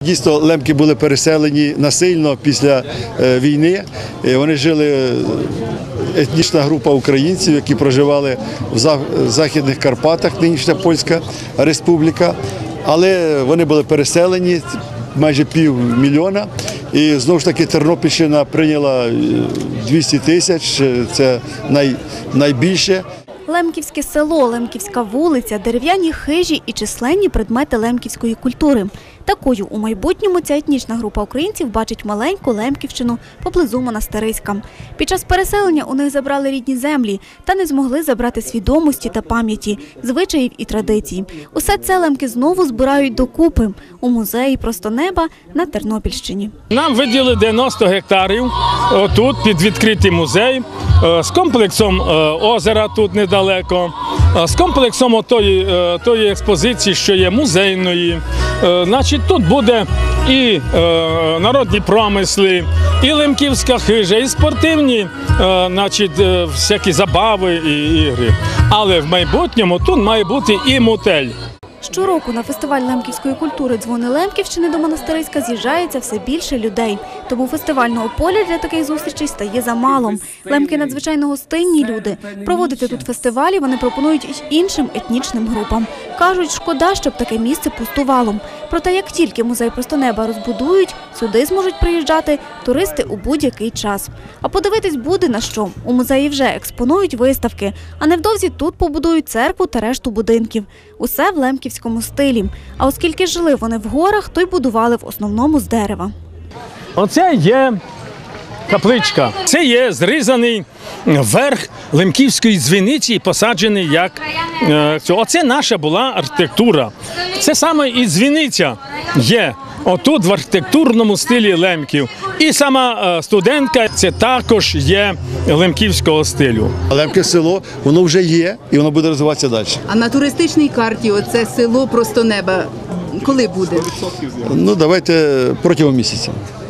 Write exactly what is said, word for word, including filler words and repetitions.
Дійсно, лемки були переселені насильно після війни. Вони жили, етнічна група українців, які проживали в Західних Карпатах, нинішня Польська Республіка. Але вони були переселені, майже півмільйона. І знову ж таки Тернопільщина прийняла двісті тисяч, це най, найбільше. Лемківське село, Лемківська вулиця, дерев'яні хижі і численні предмети лемківської культури. Такою у майбутньому ця етнічна група українців бачить маленьку Лемківщину поблизу Монастириська. Під час переселення у них забрали рідні землі та не змогли забрати свідомості та пам'яті, звичаїв і традицій. Усе це лемки знову збирають докупи у музеї «Просто неба» на Тернопільщині. Нам виділили дев'яносто гектарів тут під відкритий музей з комплексом озера тут недалеко, з комплексом тої, тої експозиції, що є музейної. Значить, тут буде і е, народні промисли, і лемківська хижа, і спортивні е, значить, е, всякі забави і ігри. Але в майбутньому тут має бути і мотель. Щороку на фестиваль лемківської культури «Дзвони Лемківщини» до Монастириська з'їжджається все більше людей. Тому фестивального поля для таких зустрічей стає замало. Лемки надзвичайно гостинні люди. Проводити тут фестивалі вони пропонують і іншим етнічним групам. Кажуть, шкода, щоб таке місце пустувало. Проте, як тільки музей «Просто неба» розбудують, сюди зможуть приїжджати туристи у будь-який час. А подивитись буде на що. У музеї вже експонують виставки, а невдовзі тут побудують церкву та решту будинків. Усе в лемківському стилі. А оскільки жили вони в горах, то й будували в основному з дерева. Оце є капличка. Це є зрізаний верх лемківської дзвіниці, посаджений як... Оце наша була архітектура. Це саме і дзвіниця є отут в архітектурному стилі лемків. І сама студентка – це також є лемківського стилю. Лемке село, воно вже є і воно буде розвиватися далі. А на туристичній карті оце село «Просто неба» коли буде? Ну, давайте протягом місяця.